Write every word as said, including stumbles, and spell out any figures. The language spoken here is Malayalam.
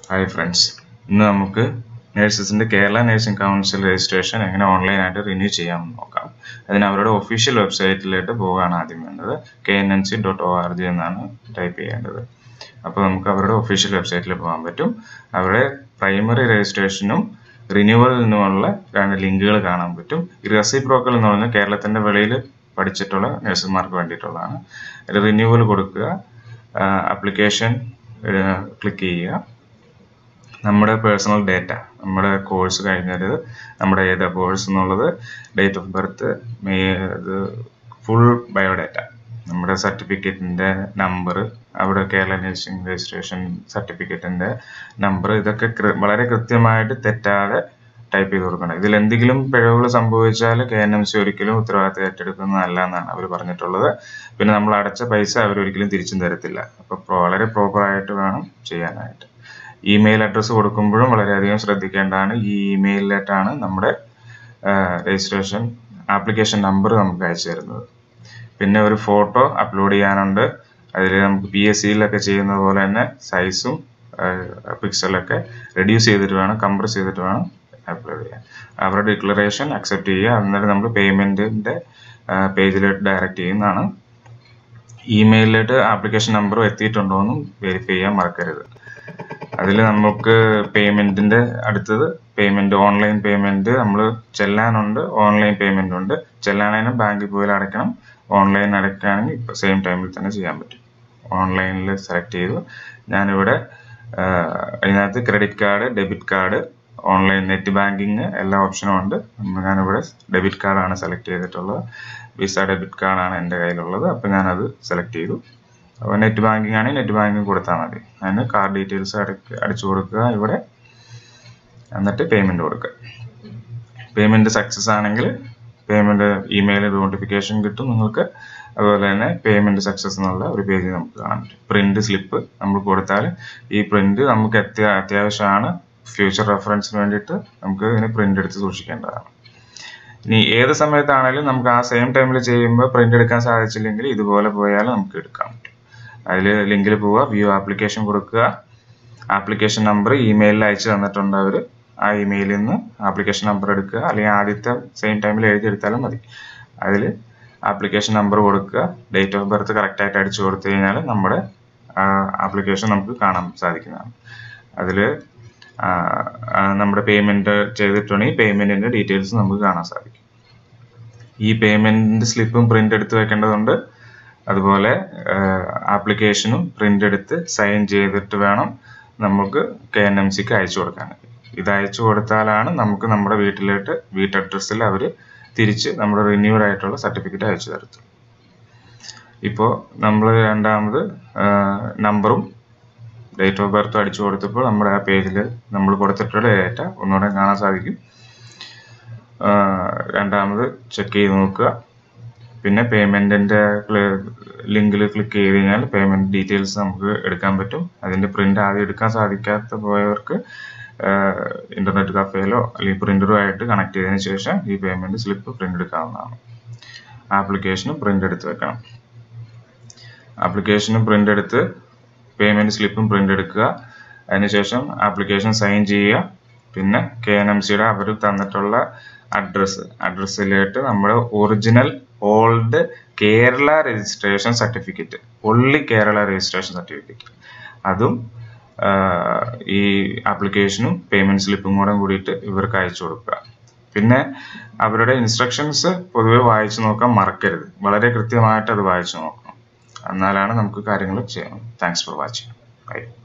Hi friends. ഇന്ന് നമുക്ക് നഴ്സസിന്റെ കേരള നഴ്സിംഗ് കൗൺസിൽ രജിസ്ട്രേഷൻ എങ്ങനെ ഓൺലൈൻ ആയിട്ട് റിന്യൂ ചെയ്യാമെന്ന് നോക്കാം. അതിന് അവരുടെ ഒഫീഷ്യൽ വെബ്സൈറ്റിലേക്ക് പോകാനാണ് ആദ്യം വേണ്ടത്. K N N C dot O R G എന്നാണ് ടൈപ്പ് ചെയ്യേണ്ടത്. അപ്പോൾ നമുക്ക് അവരുടെ ഒഫീഷ്യൽ വെബ്സൈറ്റിൽ പോകാൻ പറ്റും. അവരുടെ പ്രൈമറി രജിസ്ട്രേഷനും റിന്യൂവലിനുമുള്ള രണ്ട് ലിങ്കുകൾ കാണാൻ പറ്റും. ഈ റെസിപ്രോക്കൽ എന്ന് പറഞ്ഞാൽ കേരളത്തിന്റെ വെളിയിൽ പഠിച്ചിട്ടുള്ള നഴ്സുമാർക്ക് വേണ്ടിയിട്ടുള്ളതാണ്. റിന്യൂവൽ കൊടുക്കുക, ആപ്ലിക്കേഷൻ ക്ലിക്ക് ചെയ്യുക, നമ്മുടെ പേഴ്സണൽ ഡേറ്റ, നമ്മുടെ കോഴ്സ് കഴിഞ്ഞത്, നമ്മുടെ ഏതാ കോഴ്സ് എന്നുള്ളത്, date of birth, full biodata, നമ്മുടെ സർട്ടിഫിക്കറ്റിന്റെ നമ്പർ, അവിടെ കേരള നഴ്സിംഗ് രജിസ്ട്രേഷൻ സർട്ടിഫിക്കറ്റിന്റെ നമ്പർ, ഇതൊക്കെ വളരെ കൃത്യമായിട്ട് തെറ്റാതെ ടൈപ്പ് ചെയ്ത് കൊടുക്കണം. ഇതിൽ എന്തെങ്കിലും പിഴവുകൾ സംഭവിച്ചാൽ കെ എൻ എം സി ഒരിക്കലും ഉത്തരവാദിത്തം ഏറ്റെടുക്കുന്നതല്ല എന്നാണ് അവർ പറഞ്ഞിട്ടുള്ളത്. പിന്നെ നമ്മൾ അടച്ച പൈസ അവർ ഒരിക്കലും തിരിച്ചും തരത്തില്ല. അപ്പോൾ വളരെ പ്രോപ്പറായിട്ട് വേണം ചെയ്യാനായിട്ട്. ഇമെയിൽ അഡ്രസ്സ് കൊടുക്കുമ്പോഴും വളരെയധികം ശ്രദ്ധിക്കേണ്ടതാണ്. ഈ ഇമെയിലിലേക്കാണ് നമ്മുടെ രജിസ്ട്രേഷൻ ആപ്ലിക്കേഷൻ നമ്പർ നമുക്ക് അയച്ചു തരുന്നത്. പിന്നെ ഒരു ഫോട്ടോ അപ്ലോഡ് ചെയ്യാനുണ്ട്. അതിൽ നമുക്ക് പി എസ് സിയിലൊക്കെ ചെയ്യുന്നത് പോലെ തന്നെ സൈസും പിക്സലൊക്കെ റെഡ്യൂസ് ചെയ്തിട്ട് വേണം, കംപ്രസ് ചെയ്തിട്ട് വേണം അപ്ലോഡ് ചെയ്യാൻ. അവരുടെ ഡിക്ലറേഷൻ അക്സെപ്റ്റ് ചെയ്യുക. എന്നിട്ട് നമ്മൾ പേയ്മെന്റിന്റെ പേജിലോട്ട് ഡയറക്റ്റ് ചെയ്യുന്നതാണ്. ഇമെയിലിലോട്ട് ആപ്ലിക്കേഷൻ നമ്പർ എത്തിയിട്ടുണ്ടോ എന്നും വെരിഫൈ ചെയ്യാൻ മറക്കരുത്. അതിൽ നമുക്ക് പേയ്മെന്റിന്റെ അടുത്തത് പേയ്മെന്റ്, ഓൺലൈൻ പേയ്മെന്റ് നമ്മൾ ചെല്ലാനുണ്ട്, ഓൺലൈൻ പേയ്മെന്റ് ഉണ്ട്. ചെല്ലാനാണെങ്കിൽ ബാങ്കിൽ പോയി അടയ്ക്കണം. ഓൺലൈൻ അടയ്ക്കുകയാണെങ്കിൽ ഇപ്പൊ സെയിം ടൈമിൽ തന്നെ ചെയ്യാൻ പറ്റും. ഓൺലൈനിൽ സെലക്ട് ചെയ്തു. ഞാനിവിടെ അതിനകത്ത് credit card, debit card, online net banking എല്ലാ ഓപ്ഷനും ഉണ്ട്. ഞാനിവിടെ ഡെബിറ്റ് കാർഡാണ് സെലക്ട് ചെയ്തിട്ടുള്ളത്. വിസ ഡെബിറ്റ് കാർഡാണ് എൻ്റെ കയ്യിലുള്ളത്. അപ്പം ഞാനത് സെലക്ട് ചെയ്തു. അപ്പോൾ നെറ്റ് ബാങ്കിങ് ആണെങ്കിൽ നെറ്റ് ബാങ്കിങ് കൊടുത്താൽ മതി. അതിന് കാർഡ് ഡീറ്റെയിൽസ് അടയ്ക്ക് അടിച്ചു കൊടുക്കുക ഇവിടെ, എന്നിട്ട് പേയ്മെന്റ് കൊടുക്കുക. പേയ്മെന്റ് സക്സസ് ആണെങ്കിൽ പേയ്മെന്റ് ഇമെയിൽ നോട്ടിഫിക്കേഷൻ കിട്ടും നിങ്ങൾക്ക്. അതുപോലെ തന്നെ പേയ്മെന്റ് സക്സസ് എന്നുള്ള ഒരു പേജ് നമുക്ക് കാണാൻ പറ്റും. പ്രിന്റ് സ്ലിപ്പ് നമ്മൾ കൊടുത്താൽ ഈ പ്രിന്റ് നമുക്ക് അത്യാ അത്യാവശ്യമാണ് ഫ്യൂച്ചർ റെഫറൻസിന് വേണ്ടിയിട്ട് നമുക്ക് ഇതിന് പ്രിന്റ് എടുത്ത് സൂക്ഷിക്കേണ്ടതാണ്. ഇനി ഏത് സമയത്താണെങ്കിലും നമുക്ക് ആ സെയിം ടൈമിൽ ചെയ്യുമ്പോൾ പ്രിന്റ് എടുക്കാൻ സാധിച്ചില്ലെങ്കിൽ ഇതുപോലെ പോയാൽ നമുക്ക് എടുക്കാൻ പറ്റും. അതിൽ ലിങ്കിൽ പോവുക, വ്യൂ ആപ്ലിക്കേഷൻ കൊടുക്കുക. ആപ്ലിക്കേഷൻ നമ്പർ ഇമെയിലിൽ അയച്ചു തന്നിട്ടുണ്ട് അവർ. ആ ഇമെയിലിൽ നിന്ന് ആപ്ലിക്കേഷൻ നമ്പർ എടുക്കുക, അല്ലെങ്കിൽ ആദ്യത്തെ സെയിം ടൈമിൽ എഴുതിയെടുത്താലും മതി. അതിൽ ആപ്ലിക്കേഷൻ നമ്പർ കൊടുക്കുക, ഡേറ്റ് ഓഫ് ബർത്ത് കറക്റ്റായിട്ട് അടിച്ചു കൊടുത്തു കഴിഞ്ഞാൽ നമ്മുടെ ആപ്ലിക്കേഷൻ നമുക്ക് കാണാൻ സാധിക്കുന്നതാണ്. അതിൽ നമ്മുടെ പേയ്മെന്റ് ചെയ്തിട്ടുണ്ടെങ്കിൽ പേയ്മെന്റിന്റെ ഡീറ്റെയിൽസ് നമുക്ക് കാണാൻ സാധിക്കും. ഈ പേയ്മെന്റ് സ്ലിപ്പും പ്രിന്റ് എടുത്ത് വെക്കേണ്ടതുണ്ട്. അതുപോലെ ആപ്ലിക്കേഷനും പ്രിന്റ് എടുത്ത് സൈൻ ചെയ്തിട്ട് വേണം നമുക്ക് കെ എൻ എം സിക്ക് അയച്ചു കൊടുക്കാൻ. ഇത് അയച്ചു കൊടുത്താലാണ് നമുക്ക് നമ്മുടെ വീട്ടിലോട്ട് വീട്ട് അഡ്രസ്സിൽ അവർ തിരിച്ച് നമ്മുടെ റിന്യൂവൽ ആയിട്ടുള്ള സർട്ടിഫിക്കറ്റ് അയച്ചു തരത്തുള്ളൂ. ഇപ്പോൾ നമ്മൾ രണ്ടാമത് നമ്പറും ഡേറ്റ് ഓഫ് ബർത്ത് അടിച്ചു കൊടുത്തപ്പോൾ നമ്മുടെ ആ പേജിൽ നമ്മൾ കൊടുത്തിട്ടുള്ള ഡേറ്റ ഒന്നുകൂടെ കാണാൻ സാധിക്കും. രണ്ടാമത് ചെക്ക് ചെയ്ത് നോക്കുക. പിന്നെ പേയ്മെന്റിന്റെ ലിങ്കിൽ ക്ലിക്ക് ചെയ്ത് കഴിഞ്ഞാൽ പേയ്മെന്റ് ഡീറ്റെയിൽസ് നമുക്ക് എടുക്കാൻ പറ്റും. അതിന്റെ പ്രിന്റ് ആദ്യം എടുക്കാൻ സാധിക്കാത്ത പോയവർക്ക് ഇന്റർനെറ്റ് കഫേയിലോ അല്ലെങ്കിൽ പ്രിന്ററോ ആയിട്ട് കണക്ട് ചെയ്തതിനു ശേഷം ഈ പേയ്മെന്റ് സ്ലിപ്പ് പ്രിന്റ് എടുക്കാവുന്നതാണ്. ആപ്ലിക്കേഷനും പ്രിന്റ് എടുത്ത് വെക്കണം. ആപ്ലിക്കേഷനും പ്രിന്റ് എടുത്ത് പേയ്മെന്റ് സ്ലിപ്പും പ്രിന്റ് എടുക്കുക. അതിനുശേഷം ആപ്ലിക്കേഷൻ സൈൻ ചെയ്യുക. പിന്നെ കെ എൻ എം സിയുടെ അവർ തന്നിട്ടുള്ള അഡ്രസ്സ് അഡ്രസ്സിലേക്ക് നമ്മുടെ original old Kerala registration certificate, ഒള്ളി കേരള രജിസ്ട്രേഷൻ സർട്ടിഫിക്കറ്റ്, അതും ഈ ആപ്ലിക്കേഷനും പേയ്മെന്റ് സ്ലിപ്പും കൂടെ കൂടിയിട്ട് ഇവർക്ക് അയച്ചു കൊടുക്കുക. പിന്നെ അവരുടെ ഇൻസ്ട്രക്ഷൻസ് പൊതുവെ വായിച്ചു നോക്കാൻ മറക്കരുത്. വളരെ കൃത്യമായിട്ട് അത് വായിച്ചു നോക്കണം. എന്നാലാണ് നമുക്ക് കാര്യങ്ങൾ ചെയ്യാം. Thanks for watching. ബൈ.